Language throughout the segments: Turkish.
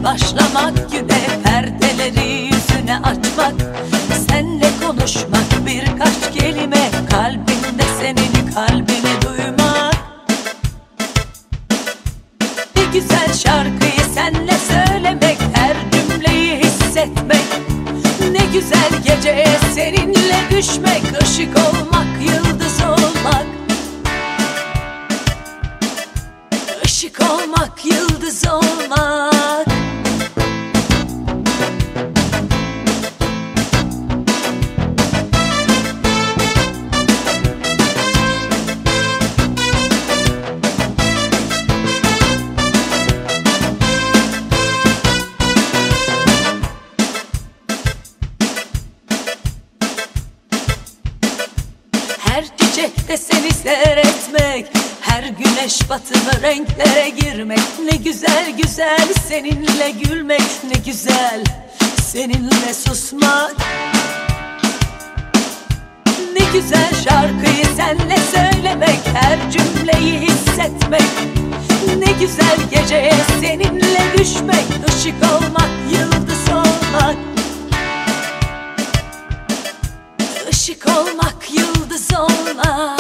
başlamak güne, perdeleri yüzüne açmak, senle konuşmak, birkaç kelime, kalbinde senin kalbini duymak. Bir güzel şarkıyı senle söylemek, her cümleyi hissetmek. Ne güzel geceye seninle düşmek, ışık olmak, yıldız olmak. Işık olmak, yıldız olmak. Her çiçekte seni seyretmek, her güneş batımı renklere girmek. Ne güzel güzel seninle gülmek, ne güzel seninle susmak. Ne güzel şarkıyı senle söylemek, her cümleyi hissetmek. Ne güzel geceye seninle düşmek, ışık olmak, yıldız olmak. Işık olmak, yıldız olmak.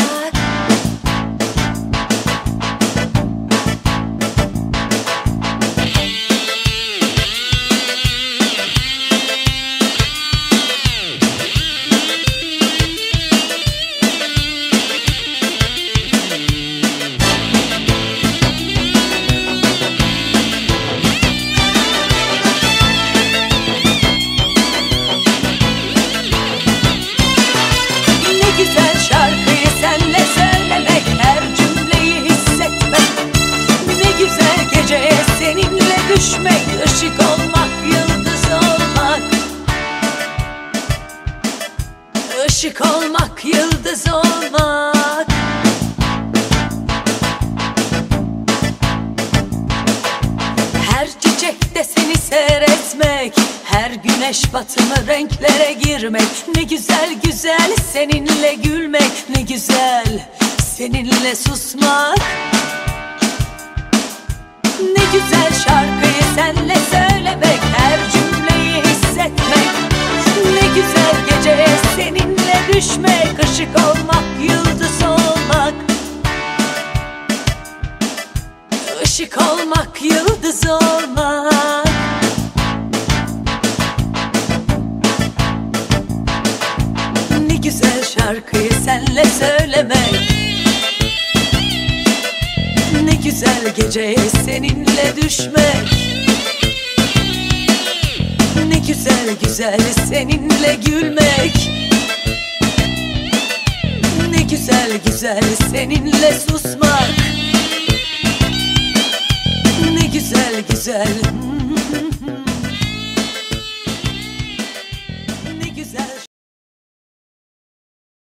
Güzel şarkıyı senle söylemek, her cümleyi hissetmek. Ne güzel geceye seninle düşmek, ışık olmak, yıldız olmak. Işık olmak, yıldız olmak. Her çiçekte seni seyretmek, her güneş batımı renklere girmek. Ne güzel güzel seninle gülmek, ne güzel seninle susmak. Ne güzel şarkıyı senle söylemek, her cümleyi hissetmek. Ne güzel geceye seninle düşmek, ışık olmak, yıldız olmak. Işık olmak, yıldız olmak. Ne güzel şarkıyı senle söylemek, ne güzel geceye seninle düşmek. Ne güzel güzel seninle gülmek. Ne güzel güzel seninle susmak.